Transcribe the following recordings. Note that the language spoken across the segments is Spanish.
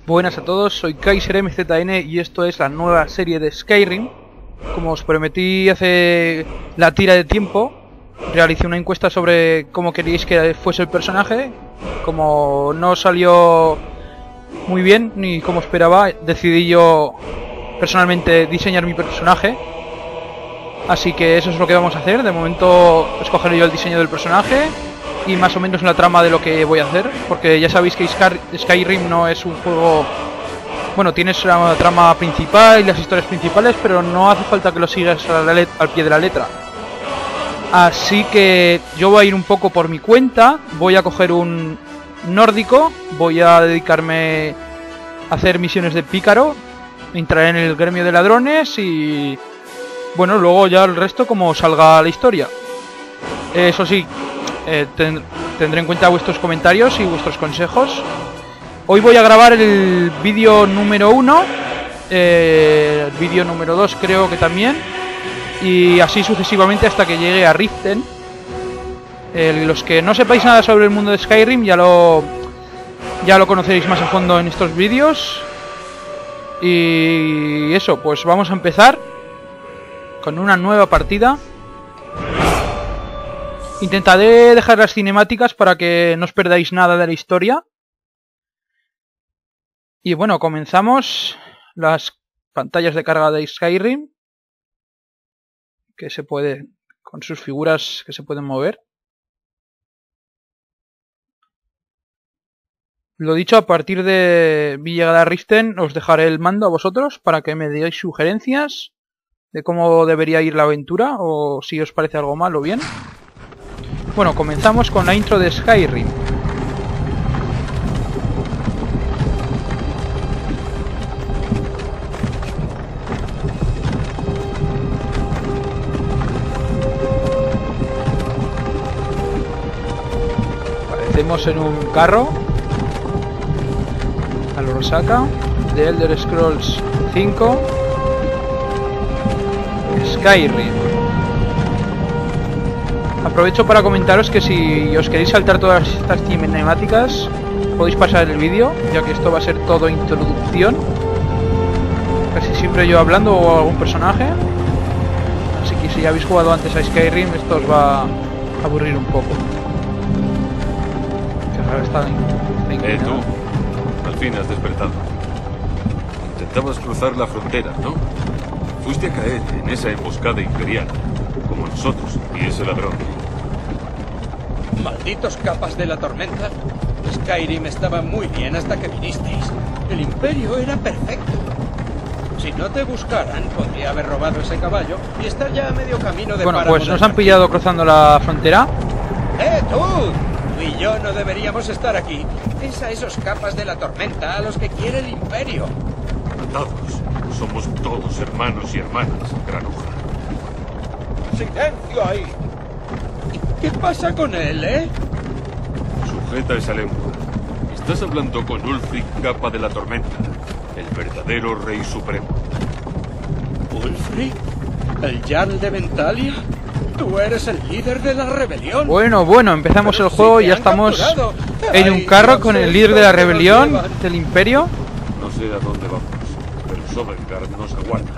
Buenas a todos, soy KaiserMZN y esto es la nueva serie de Skyrim. Como os prometí hace la tira de tiempo, realicé una encuesta sobre cómo queríais que fuese el personaje. Como no salió muy bien ni como esperaba, decidí yo personalmente diseñar mi personaje. Así que eso es lo que vamos a hacer. De momento escogeré yo el diseño del personaje y más o menos la trama de lo que voy a hacer, porque ya sabéis que Skyrim no es un juego... Bueno, tienes la trama principal y las historias principales, pero no hace falta que lo sigas al pie de la letra. Así que yo voy a ir un poco por mi cuenta, voy a coger un nórdico, voy a dedicarme a hacer misiones de pícaro, entraré en el gremio de ladrones y... bueno, luego ya el resto como salga la historia. Eso sí, tendré en cuenta vuestros comentarios y vuestros consejos. Hoy voy a grabar el vídeo número 1, el vídeo número 2 creo que también, y así sucesivamente hasta que llegue a Riften. Los que no sepáis nada sobre el mundo de Skyrim ya lo conoceréis más a fondo en estos vídeos. Y eso, pues vamos a empezar con una nueva partida. Intentaré dejar las cinemáticas para que no os perdáis nada de la historia. Y bueno, comenzamos. Las pantallas de carga de Skyrim, que se puede, con sus figuras que se pueden mover. Lo dicho, a partir de mi llegada a Riften os dejaré el mando a vosotros para que me deis sugerencias de cómo debería ir la aventura o si os parece algo mal o bien. Bueno, comenzamos con la intro de Skyrim. Aparecemos en un carro a lo Rosaka de Elder Scrolls 5 Skyrim. Aprovecho para comentaros que si os queréis saltar todas estas cinemáticas podéis pasar el vídeo, ya que esto va a ser todo introducción, casi siempre yo hablando o algún personaje. Así que si ya habéis jugado antes a Skyrim, esto os va a aburrir un poco. Está tú, al fin has despertado. Intentabas cruzar la frontera, ¿no? Fuiste a caer en esa emboscada imperial, como nosotros y ese ladrón. Malditos capas de la tormenta. Skyrim estaba muy bien hasta que vinisteis. El imperio era perfecto. Si no te buscaran, podría haber robado ese caballo y estar ya a medio camino de... Bueno, pues nos han pillado cruzando la frontera. ¡Tú! Tú y yo no deberíamos estar aquí. Es a esos capas de la tormenta a los que quiere el imperio. Atados. Somos todos hermanos y hermanas, granuja. ¡Silencio ahí! ¿Qué pasa con él, Sujeta esa lengua. Estás hablando con Ulfric, capa de la tormenta, el verdadero rey supremo. ¿Ulfric? ¿El Jarl de Ventalia? ¿Tú eres el líder de la rebelión? Bueno, empezamos el juego y ya estamos en un carro con el líder de la rebelión del imperio. No sé a dónde vamos, pero Sovngarde nos aguarda.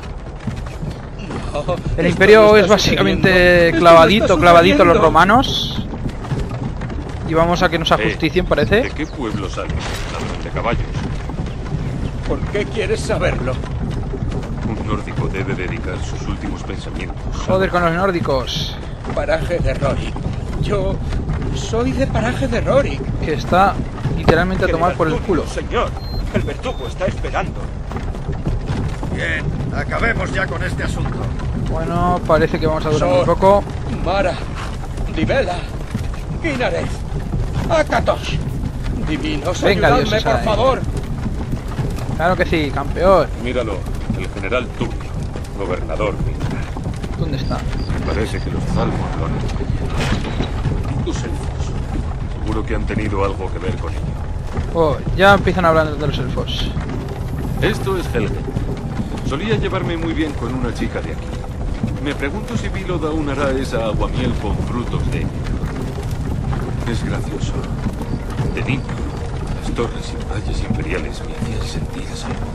El imperio es básicamente clavadito los romanos. Y vamos a que nos ajusticien, parece. ¿De qué pueblo sale? ¿Ladrón de caballos? ¿Por qué quieres saberlo? Un nórdico debe dedicar sus últimos pensamientos. Joder con los nórdicos. Paraje de Rorik. Yo soy de Paraje de Rorik. Que está literalmente a tomar por el culo. Señor, el verdugo está esperando. Bien, acabemos ya con este asunto. Bueno, parece que vamos a durar un poco. Mara, Divela, Ginarez, Akatosh. Divinos, venga, ayudadme, Dios, por favor. Claro que sí, campeón. Míralo, el general Turbio, gobernador militar. ¿Dónde está? Parece que los Zalmor lo han hecho. Tus elfos. Seguro que han tenido algo que ver con ello. Oh, ya empiezan a hablar de los elfos. Esto es Helgen. Solía llevarme muy bien con una chica de aquí. Me pregunto si Vilod aún hará esa aguamiel con frutos de... Es gracioso. De niño, las torres y murallas imperiales me hacían sentir a salvo.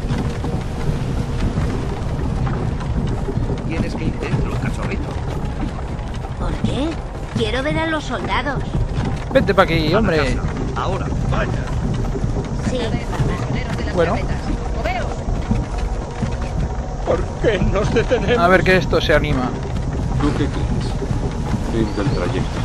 Tienes que ir dentro, cachorrito. ¿Por qué? Quiero ver a los soldados. Vente para aquí, hombre. Ahora. Vaya. Sí. Bueno, ¿Por qué nos detenemos? a ver que esto se anima. ¿Tú qué crees? Fin del trayecto.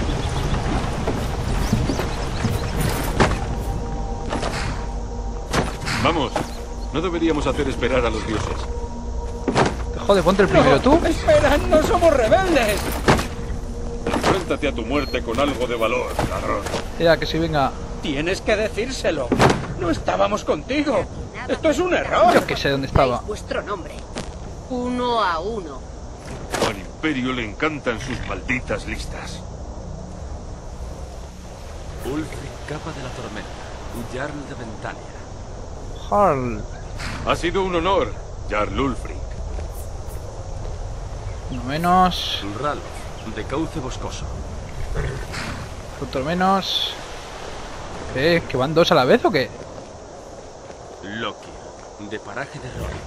Vamos. No deberíamos hacer esperar a los dioses. Joder, ponte el primero tú. ¡Espera! ¡No somos rebeldes! Enfréntate a tu muerte con algo de valor, ladrón. Ya, que si venga. Tienes que decírselo. No estábamos contigo. Esto es un error. Yo que sé dónde estaba. Vuestro nombre. 1 a 1. Al Imperio le encantan sus malditas listas. Ulfric, capa de la tormenta. Jarl de Ventalia. Jarl. Ha sido un honor, Jarl Ulfric. No menos. Ralph, de cauce boscoso. Otro menos. ¿Que van dos a la vez o qué? Loki, de paraje de Rory.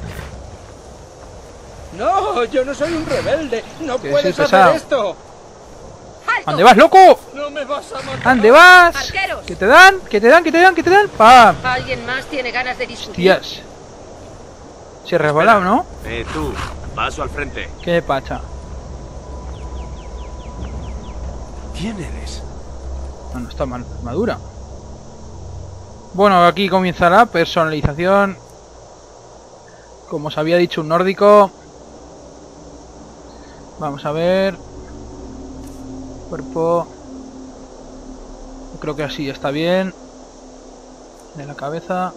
No, yo no soy un rebelde. No Que puedes sí, pesado. hacer esto. ¿Dónde vas, loco? No me vas a matar. ¿Dónde vas? Arqueros. ¿Qué te dan? ¿Qué te dan? ¿Qué te dan? ¿Qué te dan? ¡Pam! ¿Alguien más tiene ganas de discutir? Hostias. Se ha resbalado, ¿no? Tú, paso al frente. ¿Qué pacha? ¿Quién eres? No, no está mal. Armadura. Bueno, aquí comienza la personalización. Como os había dicho, un nórdico. Vamos a ver. Cuerpo. Yo creo que así está bien. De la cabeza.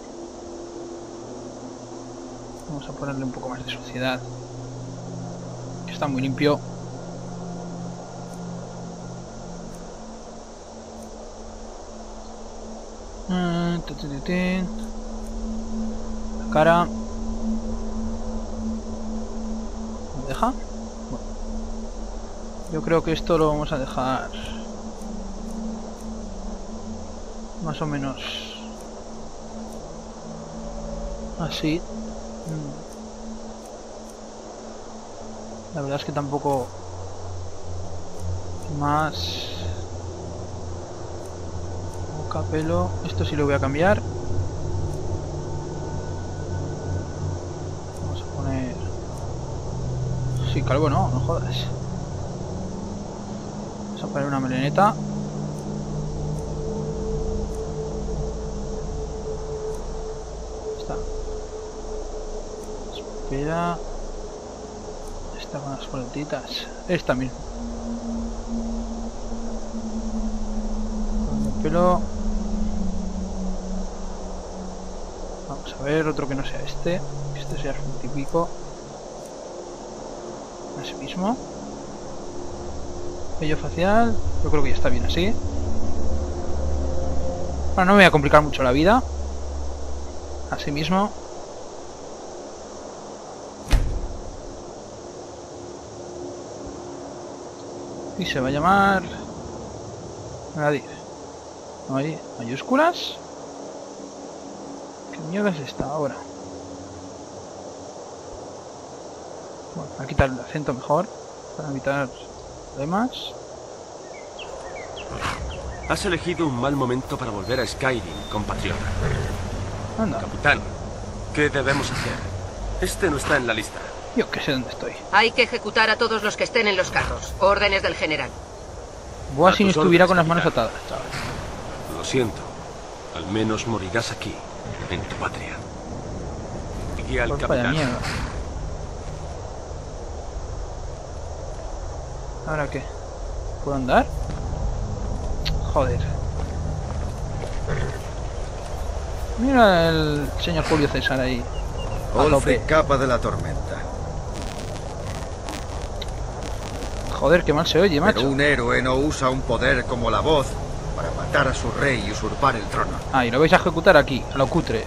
Vamos a ponerle un poco más de suciedad. Que está muy limpio. La cara. ¿Me deja? Bueno. Yo creo que esto lo vamos a dejar más o menos así. La verdad es que tampoco más. Boca, pelo. Esto sí lo voy a cambiar. Vamos a poner. Sí, calvo no, no jodas. Vamos a poner una meleneta. Está. Espera. Esta con las coletitas. Esta misma. El pelo. Vamos a ver otro que no sea este. Este sea el típico. Así mismo. Vello facial. Yo creo que ya está bien así. Bueno, no me voy a complicar mucho la vida. Así mismo. Y se va a llamar Nadir. No hay mayúsculas. ¿Qué mierda es esta ahora? Bueno, voy a quitar el acento mejor para evitar problemas. Has elegido un mal momento para volver a Skyrim, compatriota. Anda, Capitán, ¿qué debemos hacer? Este no está en la lista. yo que sé dónde estoy. Hay que ejecutar a todos los que estén en los carros. Órdenes del general. Boa A si no tus estuviera órdenes, con las manos capitán. atadas, chaval. Lo siento. Al menos morirás aquí, en tu patria. Guía al Pues vaya capitán. mierda. ¿Ahora qué? ¿Puedo andar? Joder. Mira el señor Julio César ahí. A tope. Ulfric, capa de la tormenta. Joder, qué mal se oye, macho. Pero un héroe no usa un poder como la voz para matar a su rey y usurpar el trono. Ah, y lo vais a ejecutar aquí, a lo cutre.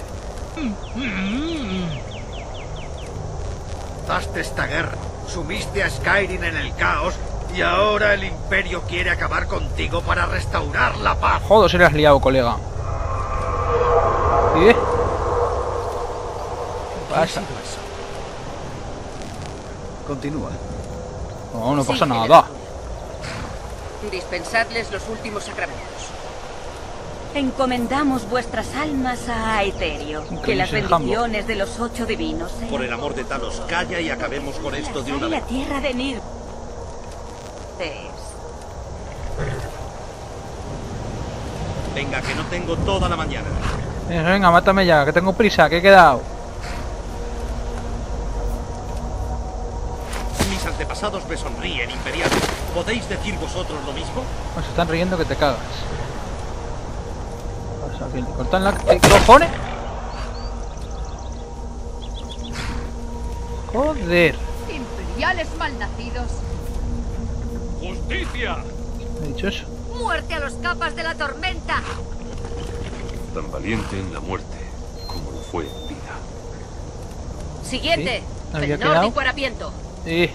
Daste esta guerra, sumiste a Skyrim en el caos y ahora el Imperio quiere acabar contigo para restaurar la paz. Joder, se le has liado, colega. ¿Qué pasa? Continúa. No, no Sí, pasa general. nada. Dispensadles los últimos sacramentos. Encomendamos vuestras almas a Aeterio. Increíble, Que las el jambo. bendiciones de los 8 divinos sean Por el amor de Talos, calla y acabemos con esto de una la vez. tierra de Nir. Venga, que no tengo toda la mañana. Venga, mátame ya, que tengo prisa, que he quedado. Mis antepasados me sonríen, imperiales. ¿Podéis decir vosotros lo mismo? Pues se están riendo que te cagas. O sea, que le cortan la... ¿Qué cojones? Joder. Imperiales malnacidos. ¡Justicia! ¿He dicho eso? ¡Muerte a los capas de la tormenta! Tan valiente en la muerte como lo fue en vida. Siguiente. ¿Sí? ¿Había El quedado? nórdico harapiento. Sí.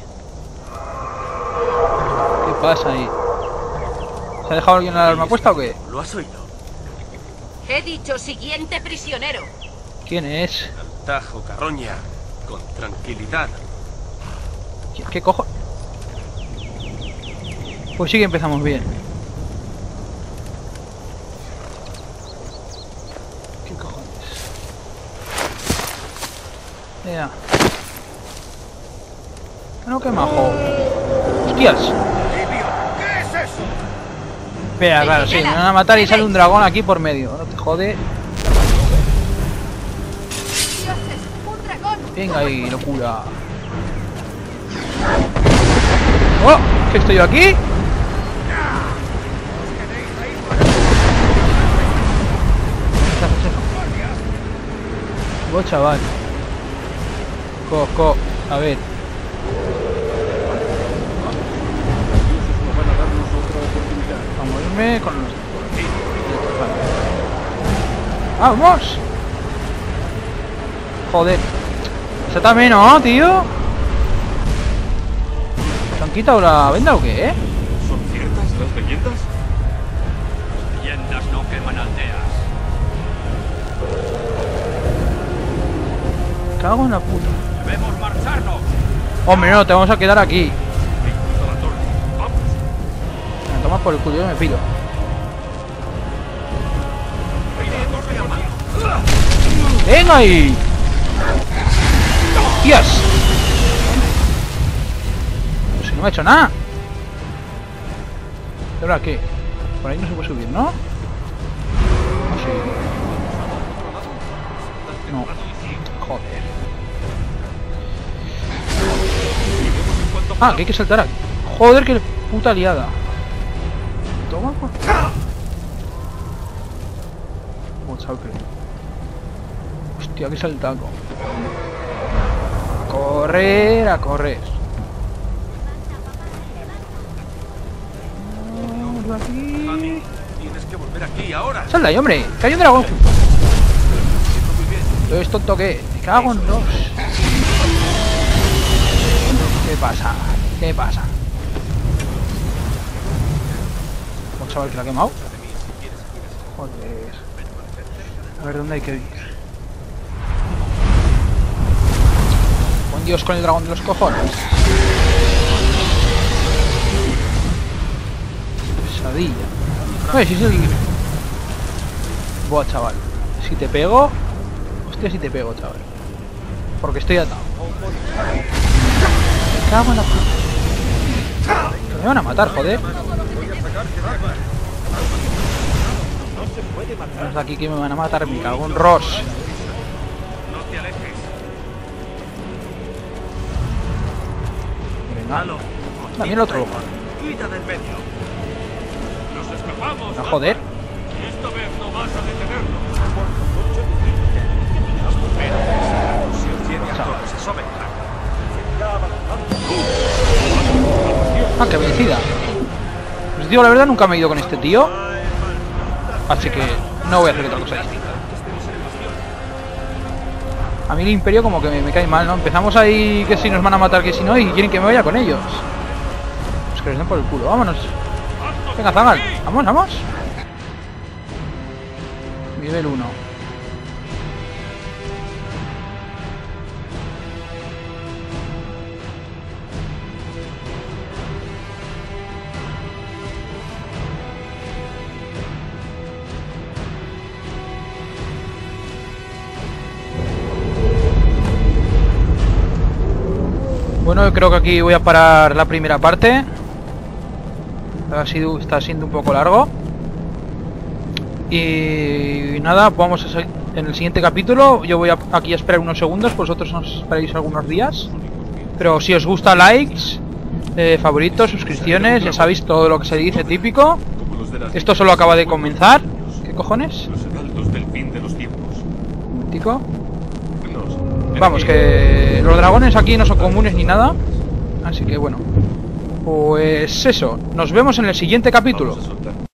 ¿Qué pasa ahí? ¿Se ha dejado alguien la alarma puesta o qué? ¿Lo has oído? He dicho siguiente prisionero. ¿Quién es? Tajo, carroña. Con tranquilidad. ¿Qué cojo? Pues sí que empezamos bien. ¿Qué cojones? Ya. No, qué majo. ¡Hostias! ¿Qué es eso? Espera, claro, sí, me van a matar y sale un dragón aquí por medio. No te jode. Dioses, un dragón. Venga ahí, locura. ¡Oh! ¿Qué estoy yo aquí? Vos, chaval. Co, a ver. Vamos a irme con los... ¡Vamos! Joder. Ese también, ¿no, tío? ¿Se han quitado la venda o qué, ¿Son ciertas las leyendas? Leyendas no queman aldeas. Cago en la puta. Debemos marcharnos. Hombre, no, te vamos a quedar aquí. A la torre. ¡Vamos! Me tomas por el culo, yo me pido. ¡Venga ahí! ¡Hostias! Pues si no me ha hecho nada. ¿Y ahora qué? Por ahí no se puede subir, ¿no? Sí. No. Joder. Ah, que hay que saltar aquí. Joder, qué puta liada. Toma, pues. Hostia, que saltaco. Correr, a correr. Vamos aquí. Tienes que volver aquí ahora. Sal de ahí, hombre. Que hay un dragón. ¿Tú eres tonto qué? Me cago en dos. ¿Qué pasa? ¿Qué pasa? Un chaval que la ha quemado. Joder. A ver dónde hay que ir. Buen Dios con el dragón de los cojones. Pesadilla. Oye, si es el... Buah, chaval. Si te pego... Hostia, si te pego, chaval. Porque estoy atado. Me cago en la puta. Me van a matar, joder. Vamos de aquí que me van a matar, me cago en Ross. No te alejes. Venga. También el otro. Quita del medio. ¡Nos escapamos! No, joder. Esta vez no vas a detenernos. Ah, que vencida. Os digo la verdad, nunca me he ido con este tío. Así que no voy a hacer otra cosa distinta. A mí el imperio como que me cae mal, ¿no? Empezamos ahí que si nos van a matar, que si no, y quieren que me vaya con ellos. Pues que les den por el culo, vámonos. Venga, Zagal, vamos, vamos. Nivel 1. bueno, yo creo que aquí voy a parar la primera parte. Está siendo un poco largo. Y nada, vamos a seguir en el siguiente capítulo. Yo voy aquí a esperar unos segundos, vosotros nos esperáis algunos días. Pero si os gusta, likes, favoritos, suscripciones, ya sabéis todo lo que se dice típico. Esto solo acaba de comenzar. ¿Qué cojones? Los heraldos del fin de los tiempos. Tico. Vamos, que los dragones aquí no son comunes ni nada. Así que bueno. Pues eso, nos vemos en el siguiente capítulo. Vamos a soltar.